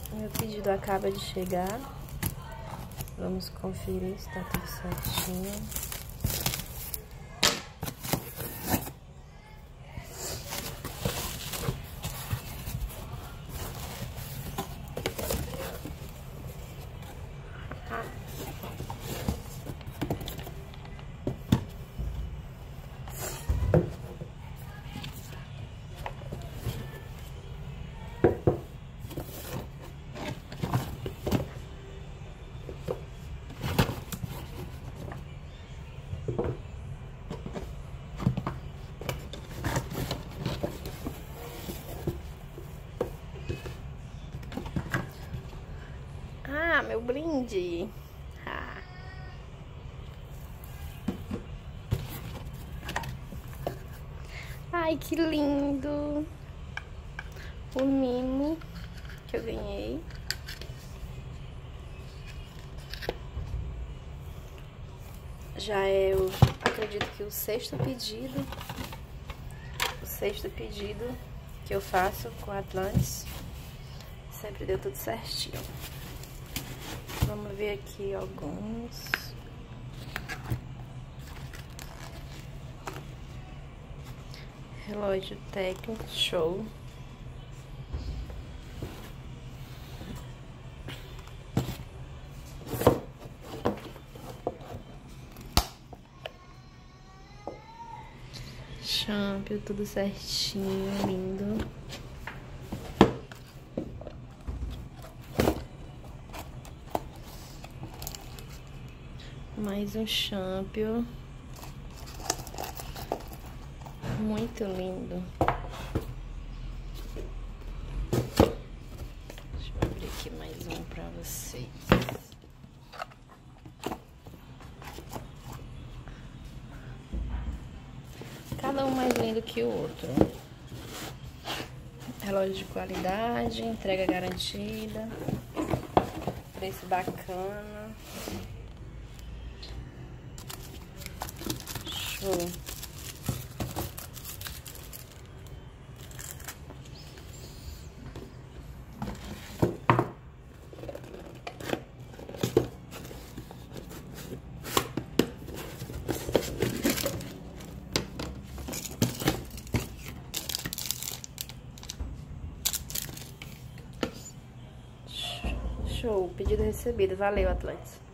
Meu pedido acaba de chegar. Vamos conferir se tá tudo certinho. Ah, meu brinde. Ah. Ai, que lindo. O mimo que eu ganhei. Já é, eu acredito que o sexto pedido. O sexto pedido que eu faço com a Atlantis. Sempre deu tudo certinho. Vamos ver aqui alguns. Relógio técnico, show. Shampoo, tudo certinho, lindo. Mais um shampoo. Muito lindo. Deixa eu abrir aqui mais um pra vocês. Cada um mais lindo que o outro. Relógio de qualidade, entrega garantida. Preço bacana. Show. Show, pedido recebido. Valeu, Atlantis.